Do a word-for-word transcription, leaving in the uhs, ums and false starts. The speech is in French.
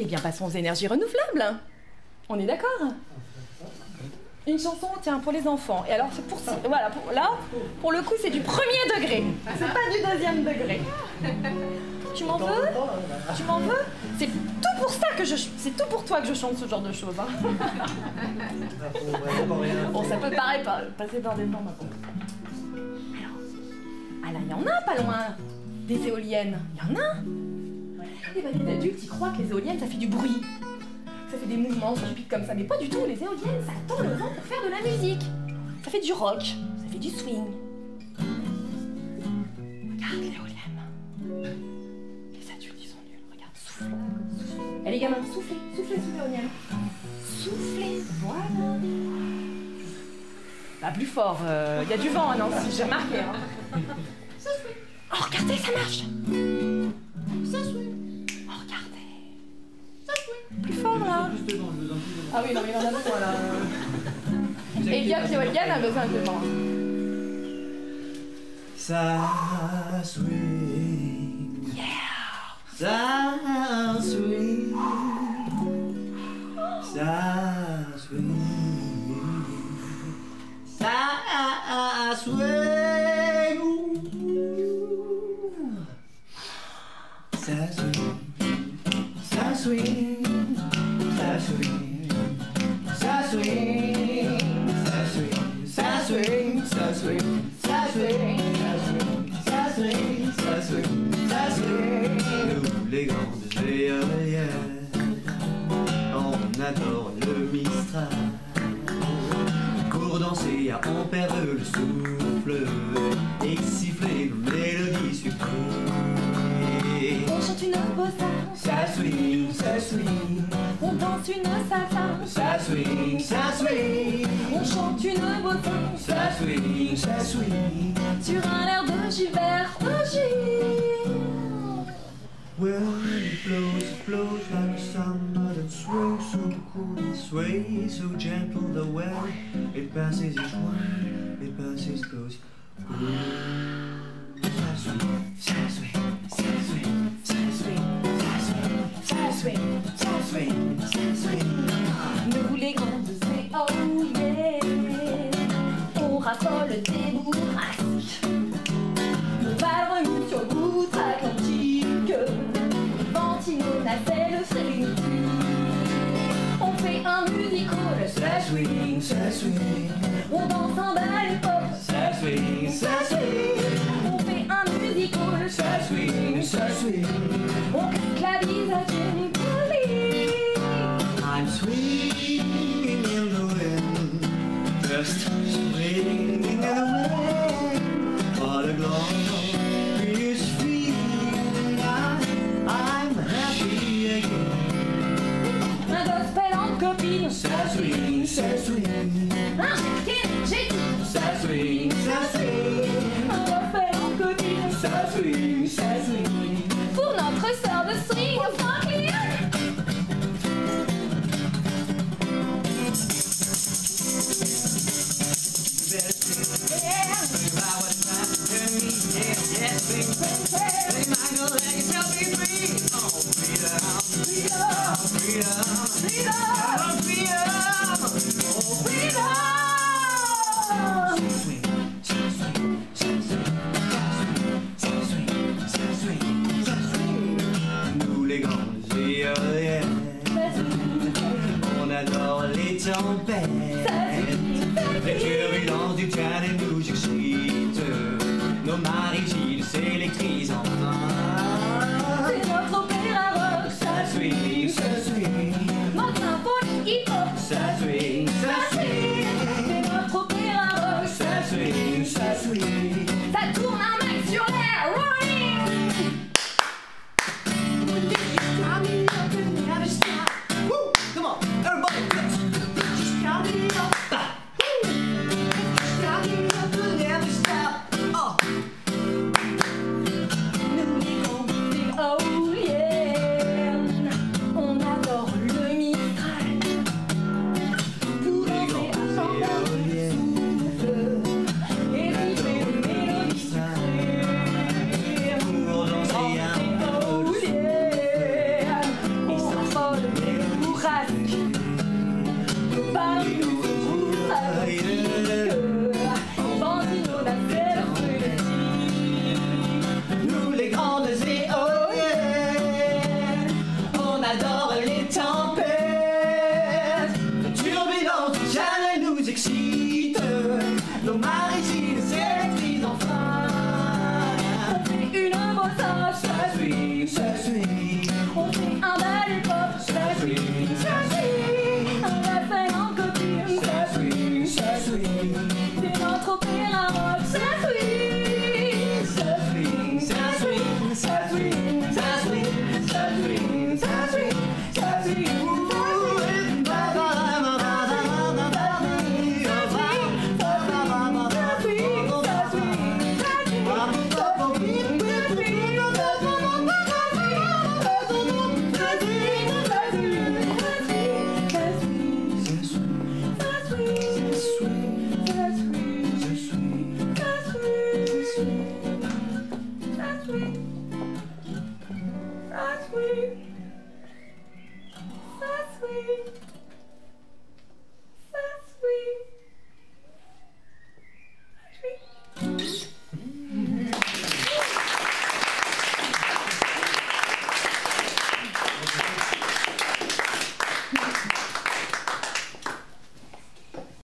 Eh bien, passons aux énergies renouvelables. On est d'accord? Une chanson, tiens, pour les enfants. Et alors, c'est pour ça. Voilà, pour, là, pour le coup, c'est du premier degré. C'est pas du deuxième degré. Tu m'en veux? Tu m'en veux? C'est tout pour ça que je... C'est tout pour toi que je chante ce genre de choses. Hein. Bon, ça peut paraître pas, passer par des plans maintenant. Alors, ah là, il y en a pas loin des éoliennes. Il y en a. Et ben, les adultes, ils croient que les éoliennes, ça fait du bruit. Ça fait des mouvements stupides comme ça, mais pas du tout. Les éoliennes, ça attend le vent pour faire de la musique. Ça fait du rock, ça fait du swing. Regarde l'éolienne. Les adultes, ils sont nuls. Regarde, souffle. Souffle. Et les gamins, soufflez, soufflez sous l'éolienne. Soufflez, voilà. Bah, plus fort. Il euh, y a du vent à Nancy, j'ai remarqué. Hein. Oh, regardez, ça marche. Ça swing. Plus fort là. Ah oui, non, mais il en a besoin là. Et Yann, Yann a besoin de vent. Ça swing. Yeah. Ça swing. Ça swing. Ça swing. Ça swing. Ça swing. Ça swing, ça swing, ça swing, ça swing, ça swing, ça swing, ça swing, ça swing. Nous les grandes éoliennes, on adore le Mistral. Cours danser à en perdre le souffle et siffler nos mélodies sucrées. On chante une bossa, ça swing, ça swing. On danse une salsa, ça swing, ça swing. on chante une bossa, Ça swing, ça swing. sur un air de Gilbert Gilles. Well, it flows, it flows like a summer that swings so cool and sways so gentle the way it passes each one, it passes goes. Ooh. Ça swing, ça swing, ça swing, ça swing, ça swing, ça swing, ça swing, ça swing. Nous les grandes éoliennes, on raffole des bourrasques. Nos balles remuent sur l'outre-Atlantique, Ventino, nacelle, frémit. On fait un musical, Ça swing, ça swing, on danse un ballet pop. ça swing, ça swing, On fait un musical, ça swing, ça swing. on claque la bise à Jenny Polly. I'm swinging in the wind, just swinging in the wind. What a glorious feeling, I'm happy again. Un gospel en copine, Ça swing, ça swing, un chicken, j'ai dit. ça swing, ça swing, Un gospel en copine, ça swing, ça swing. pour notre sœur de swing, Franklin. Nous les grandes éoliennes, on adore les tempêtes. Les turbulences du Tchad nous excitent. Nos maris ils s'électrisent enfin. C'est notre opéra rock, Ça swing, ça swing, notre symphonie hip-hop. ça swing, ça swing, C'est notre opéra rock, ça swing, ça swing. ça tourne un max sur l'air, rolling. Woo! Come on, everybody, let's just count it up. Count it up, we'll never stop. Oh. Nous basque. Nos parents nous ouvrent à nos Bambino n'a zéro Nous les grandes éoliennes, on adore les tempêtes. Les turbulences jamais nous excitent. Nos maritimes électriques enfin. Une brossage, ça suit, Ça suit, on fait un bel hip-hop, ça suit, ça suit, un refrain en copie, ça suit, ça suit, c'est notre opéra rock, ça suit, ça suit, ça suit, ça suit, ça suit, ça suit, ça suit, ça suit, That's sweet. That's sweet.